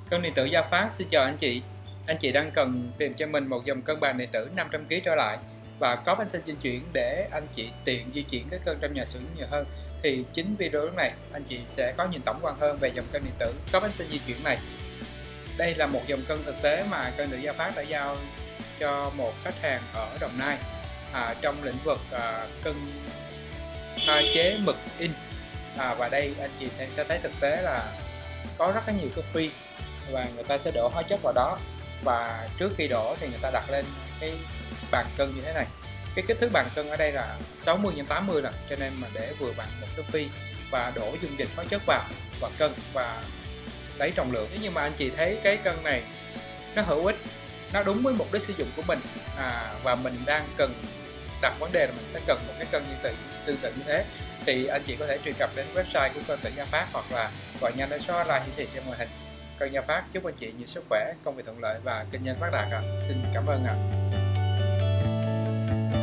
Cân điện tử Gia Phát xin chào anh chị. Anh chị đang cần tìm cho mình một dòng cân bàn điện tử 500kg trở lại và có bánh xe di chuyển để anh chị tiện di chuyển cái cân trong nhà xưởng nhiều hơn. Thì chính video lúc này anh chị sẽ có nhìn tổng quan hơn về dòng cân điện tử có bánh xe di chuyển này. Đây là một dòng cân thực tế mà cân điện tử Gia Phát đã giao cho một khách hàng ở Đồng Nai trong lĩnh vực cân pha chế mực in. Và đây anh chị sẽ thấy thực tế là có rất là nhiều cái phi và người ta sẽ đổ hóa chất vào đó, và trước khi đổ thì người ta đặt lên cái bàn cân như thế này. Cái kích thước bàn cân ở đây là 60 x 80 lần, cho nên mà để vừa bằng một cái phi và đổ dung dịch hóa chất vào và cân và lấy trọng lượng. Nếu như mà anh chị thấy cái cân này nó hữu ích, nó đúng với mục đích sử dụng của mình và mình đang cần đặt vấn đề là mình sẽ cần một cái cân tương tự như thế, thì anh chị có thể truy cập đến website của cân điện tử Gia Phát hoặc là gọi nhanh đến số hotline hiển thị trên màn hình. Cân Gia Phát chúc anh chị nhiều sức khỏe, công việc thuận lợi và kinh doanh phát đạt. Xin cảm ơn ạ.